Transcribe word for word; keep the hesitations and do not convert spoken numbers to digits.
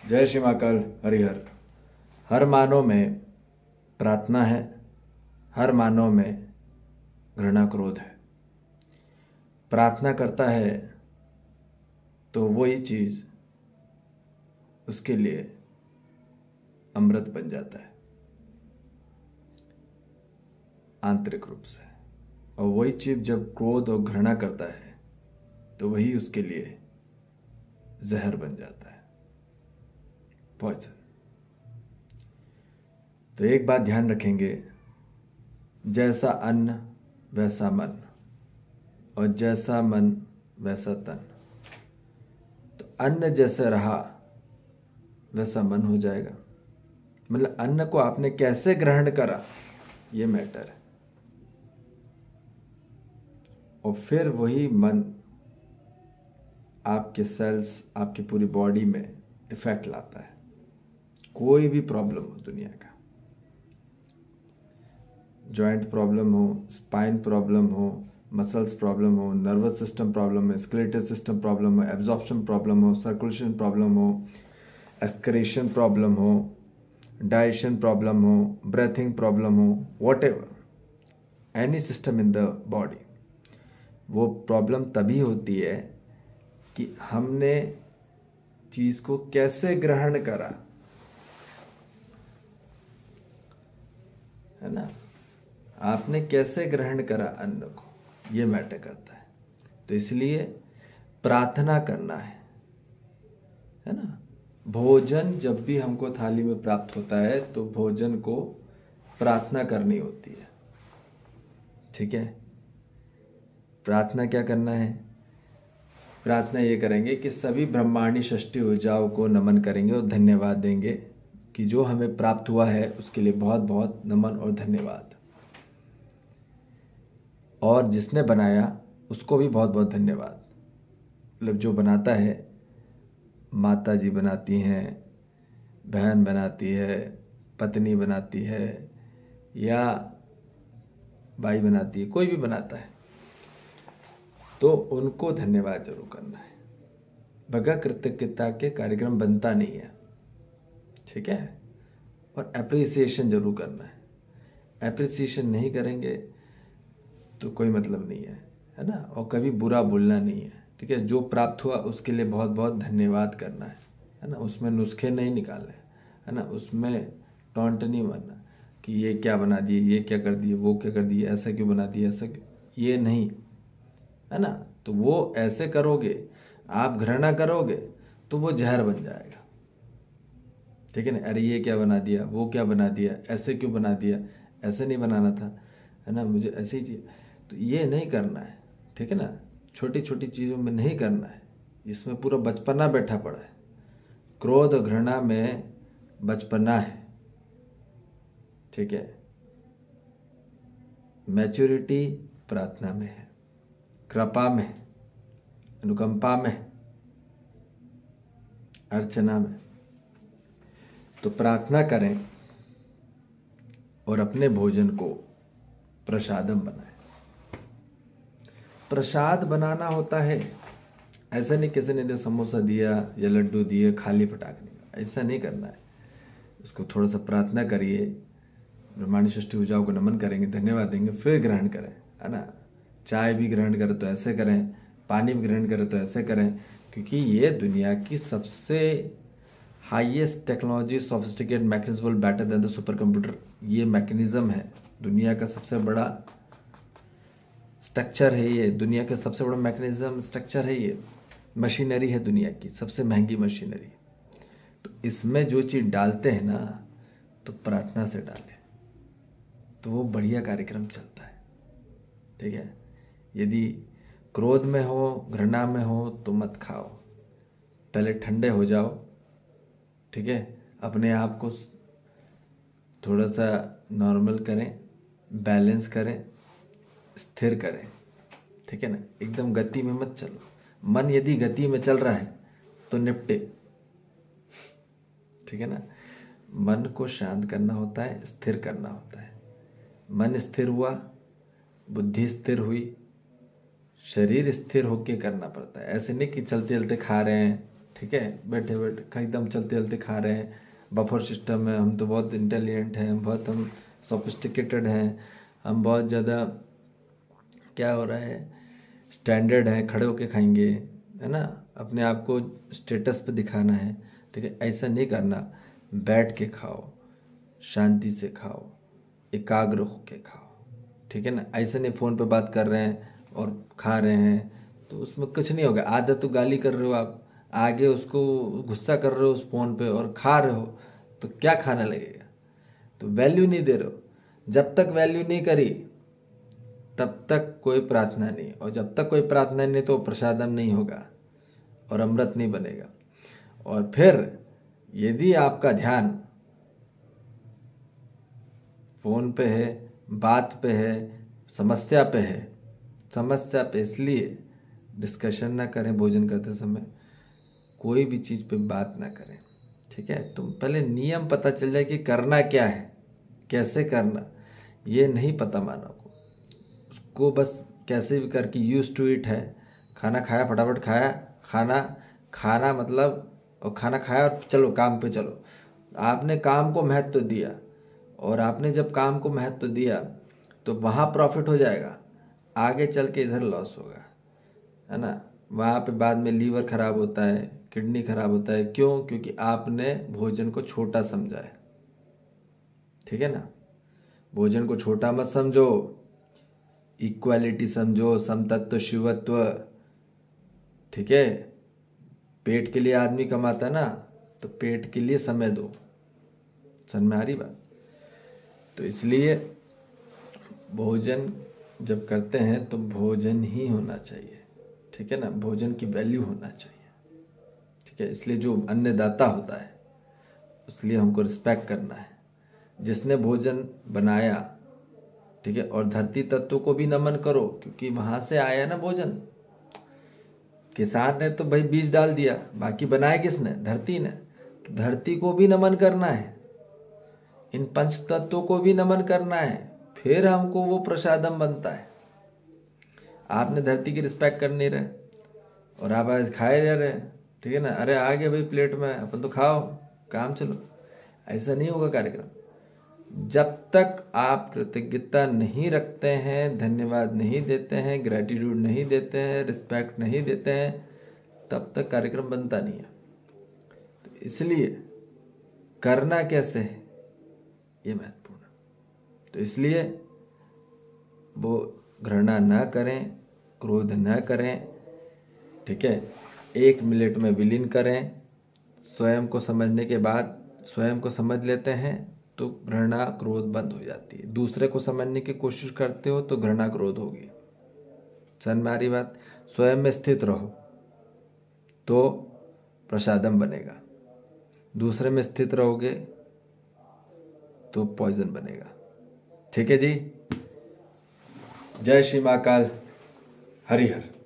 जय श्री महाकाल हरिहर। हर मानव में प्रार्थना है, हर मानव में घृणा क्रोध है। प्रार्थना करता है तो वही चीज उसके लिए अमृत बन जाता है आंतरिक रूप से, और वही चीज जब क्रोध और घृणा करता है तो वही उसके लिए जहर बन जाता है, पॉइजन। तो एक बात ध्यान रखेंगे, जैसा अन्न वैसा मन, और जैसा मन वैसा तन। तो अन्न जैसा रहा वैसा मन हो जाएगा। मतलब अन्न को आपने कैसे ग्रहण करा ये मैटर है, और फिर वही मन आपके सेल्स, आपकी पूरी बॉडी में इफेक्ट लाता है। कोई भी प्रॉब्लम हो दुनिया का, जॉइंट प्रॉब्लम हो, स्पाइन प्रॉब्लम हो, मसल्स प्रॉब्लम हो, नर्वस सिस्टम प्रॉब्लम हो, स्केलेटल सिस्टम प्रॉब्लम हो, एब्जॉर्प्शन प्रॉब्लम हो, सर्कुलेशन प्रॉब्लम हो, एक्सक्रीशन प्रॉब्लम हो, डाइजेशन प्रॉब्लम हो, ब्रीथिंग प्रॉब्लम हो, whatever any system in the body, वो प्रॉब्लम तभी होती है कि हमने चीज को कैसे ग्रहण करा, है ना। आपने कैसे ग्रहण करा अन्न को, ये मैटर करता है। तो इसलिए प्रार्थना करना है है ना। भोजन जब भी हमको थाली में प्राप्त होता है तो भोजन को प्रार्थना करनी होती है, ठीक है। प्रार्थना क्या करना है? प्रार्थना ये करेंगे कि सभी ब्रह्मांडी षष्ठी ऊर्जाओं को नमन करेंगे और धन्यवाद देंगे कि जो हमें प्राप्त हुआ है उसके लिए बहुत बहुत नमन और धन्यवाद, और जिसने बनाया उसको भी बहुत बहुत धन्यवाद। मतलब जो बनाता है, माता जी बनाती हैं, बहन बनाती है, पत्नी बनाती है, या भाई बनाती है, कोई भी बनाता है, तो उनको धन्यवाद जरूर करना है। बगैर कृतज्ञता के कार्यक्रम बनता नहीं है, ठीक है। और एप्रिसिएशन जरूर करना है। एप्रिसिएशन नहीं करेंगे तो कोई मतलब नहीं है, है ना। और कभी बुरा बोलना नहीं है, ठीक है। जो प्राप्त हुआ उसके लिए बहुत बहुत धन्यवाद करना है, है ना। उसमें नुस्खे नहीं निकालने, है ना। उसमें टॉन्ट नहीं बनना कि ये क्या बना दिए, ये क्या कर दिए, वो क्या कर दिए, ऐसा क्यों बना दिए, ऐसा क्यों, ये नहीं, है ना। तो वो ऐसे करोगे, आप घृणा करोगे तो वो जहर बन जाएगा, ठीक है ना। अरे ये क्या बना दिया, वो क्या बना दिया, ऐसे क्यों बना दिया, ऐसे नहीं बनाना था, है ना, मुझे ऐसी चीज। तो ये नहीं करना है, ठीक है ना। छोटी छोटी चीज़ों में नहीं करना है, इसमें पूरा बचपना बैठा पड़ा है। क्रोध घृणा में बचपना है, ठीक है। मैच्योरिटी प्रार्थना में है, कृपा में, अनुकंपा में, अर्चना में। तो प्रार्थना करें और अपने भोजन को प्रसादम बनाएं। प्रसाद बनाना होता है, ऐसा नहीं किसी ने दे समोसा दिया या लड्डू दिए खाली पटाखने का, ऐसा नहीं करना है। उसको थोड़ा सा प्रार्थना करिए, ब्रह्मांडी षष्ठी ऊर्जाओं को नमन करेंगे, धन्यवाद देंगे, फिर ग्रहण करें, है ना। चाय भी ग्रहण करें तो ऐसे करें, पानी भी ग्रहण करें तो ऐसे करें, क्योंकि ये दुनिया की सबसे highest technology, sophisticated mechanism, better than the super computer. ये मैकेनिज्म है, दुनिया का सबसे बड़ा स्ट्रक्चर है ये, दुनिया का सबसे बड़ा मैकेनिज्म स्ट्रक्चर है ये, मशीनरी है दुनिया की सबसे महंगी मशीनरी। तो इसमें जो चीज डालते हैं ना, तो प्रार्थना से डालें तो वो बढ़िया कार्यक्रम चलता है, ठीक है। यदि क्रोध में हो, घृणा में हो तो मत खाओ, पहले ठंडे हो जाओ, ठीक है। अपने आप को थोड़ा सा नॉर्मल करें, बैलेंस करें, स्थिर करें, ठीक है ना। एकदम गति में मत चलो। मन यदि गति में चल रहा है तो निपटे, ठीक है ना। मन को शांत करना होता है, स्थिर करना होता है। मन स्थिर हुआ, बुद्धि स्थिर हुई, शरीर स्थिर होके करना पड़ता है। ऐसे नहीं कि चलते चलते खा रहे हैं, ठीक है, बैठे बैठे एकदम चलते चलते खा रहे हैं, बफर सिस्टम है, हम तो बहुत इंटेलिजेंट हैं, बहुत हम सोफिस्टिकेटेड हैं, हम बहुत ज़्यादा क्या हो रहा है स्टैंडर्ड है, खड़े होके खाएंगे, है ना, अपने आप को स्टेटस पे दिखाना है, ठीक है। ऐसा नहीं करना, बैठ के खाओ, शांति से खाओ, एकाग्र होके खाओ, ठीक है ना। ऐसे नहीं फ़ोन पे बात कर रहे हैं और खा रहे हैं तो उसमें कुछ नहीं होगा। आदत तो गाली कर रहे हो आप, आगे उसको गुस्सा कर रहे हो उस फ़ोन पे और खा रहे हो, तो क्या खाने लगेगा। तो वैल्यू नहीं दे रहे हो। जब तक वैल्यू नहीं करी तब तक कोई प्रार्थना नहीं, और जब तक कोई प्रार्थना नहीं तो प्रसादम नहीं होगा और अमृत नहीं बनेगा। और फिर यदि आपका ध्यान फोन पे है, बात पे है, समस्या पे है, समस्या पे इसलिए डिस्कशन ना करें भोजन करते समय, कोई भी चीज़ पे बात ना करें, ठीक है। तो पहले नियम पता चल जाए कि करना क्या है, कैसे करना, ये नहीं पता मानव को, उसको बस कैसे भी करके यूज टू इट है। खाना खाया, फटाफट खाया, खाना खाना मतलब और खाना खाया और चलो काम पे चलो। आपने काम को महत्व दिया, और आपने जब काम को महत्व दिया तो वहाँ प्रॉफिट हो जाएगा, आगे चल के इधर लॉस होगा, है ना। वहाँ पे बाद में लीवर खराब होता है, किडनी खराब होता है। क्यों? क्योंकि आपने भोजन को छोटा समझा है, ठीक है ना। भोजन को छोटा मत समझो, इक्वालिटी समझो, समतत्व, शिवत्व, ठीक है। पेट के लिए आदमी कमाता है ना, तो पेट के लिए समय दो। समझ में आ रही बात? तो इसलिए भोजन जब करते हैं तो भोजन ही होना चाहिए, ठीक है ना। भोजन की वैल्यू होना चाहिए, ठीक है। इसलिए जो अन्नदाता होता है उसलिए हमको रिस्पेक्ट करना है, जिसने भोजन बनाया, ठीक है। और धरती तत्व को भी नमन करो, क्योंकि वहां से आया ना भोजन। किसान ने तो भाई बीज डाल दिया, बाकी बनाया किसने? धरती ने। तो धरती को भी नमन करना है, इन पंच तत्वों को भी नमन करना है, फिर हमको वो प्रसादम बनता है। आपने धरती की रिस्पेक्ट कर नहीं रहे और आप आज खाए जा रहे हैं, ठीक है ना। अरे आ गए भाई प्लेट में, अपन तो खाओ, काम चलो। ऐसा नहीं होगा कार्यक्रम। जब तक आप कृतज्ञता नहीं रखते हैं, धन्यवाद नहीं देते हैं, ग्रैटिट्यूड नहीं देते हैं, रिस्पेक्ट नहीं देते हैं, तब तक कार्यक्रम बनता नहीं है। तो इसलिए करना कैसे है ये महत्वपूर्ण है। तो इसलिए वो घृणा न करें, क्रोध न करें, ठीक है। एक मिनट में विलीन करें। स्वयं को समझने के बाद स्वयं को समझ लेते हैं तो घृणा क्रोध बंद हो जाती है। दूसरे को समझने की कोशिश करते हो तो घृणा क्रोध होगी। समझ में आ रही बात? स्वयं में स्थित रहो तो प्रसादम बनेगा, दूसरे में स्थित रहोगे तो पॉइजन बनेगा, ठीक है जी। जय श्री महाकाल, हरिहर।